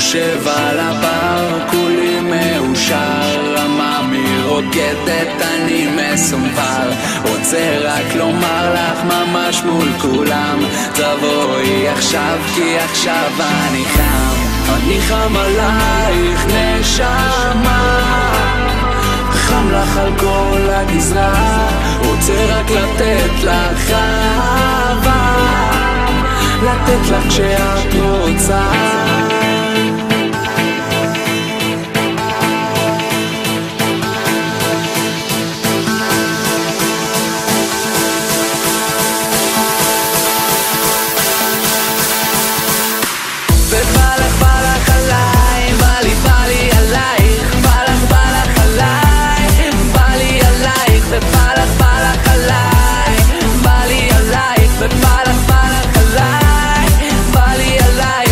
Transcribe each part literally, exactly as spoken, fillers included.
יושב על הבר, כולי מאושר, המאמי רוקדת, אני מסומבר. רוצה רק לומר לך ממש מול כולם, תבואי עכשיו כי עכשיו אני חם. אני חם עלייך נשמה, חם לך על כל הגזרה, רוצה רק לתת לך אהבה, לתת לך כשאת רוצה. ובא לך בא לך עליי, בא לי בא לי עלייך, בא לך בא לך עליי, בא לי עלייך, ובא לך בא לך עליי, בא לי עלייך, ובא לך בא לך עליי, בא לי עלייך.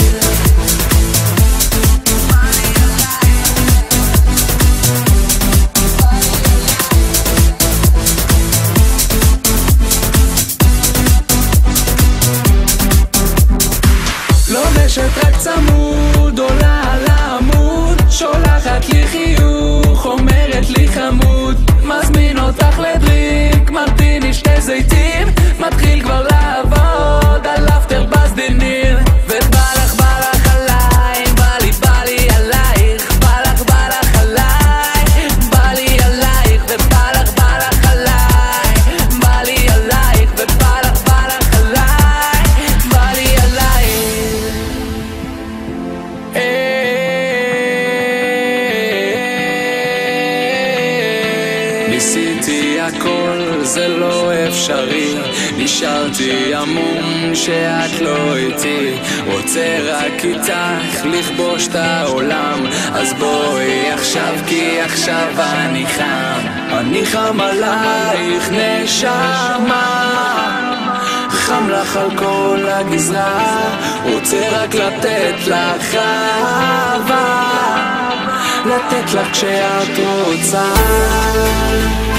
לובשת רק צמוד, עולה על העמוד, שולחת לי חיוך, אומרת לי חמוד, מזמין אותך לדריק, מרטיני שתי זיתים, מתחיל כבר לעבוד על אפטר בסדיניר. ובא לך בא לך עליי, בא לי בא לי עלייך, בא לך בא לך עליי, בא לי עלייך, ובא לך בא לך עליי, בא לי עלייך, ובא לך בא לך עליי, בא לי עלייך. ניסיתי הכל, זה לא אפשרי, נשארתי עמום שאת לא איתי, רוצה רק איתך לכבוש את העולם, אז בואי עכשיו כי עכשיו אני חם. אני חם עלייך נשמה, חם לך על כל הגזרה, רוצה רק לתת לך אהבה, לתת לך כשאת רוצה.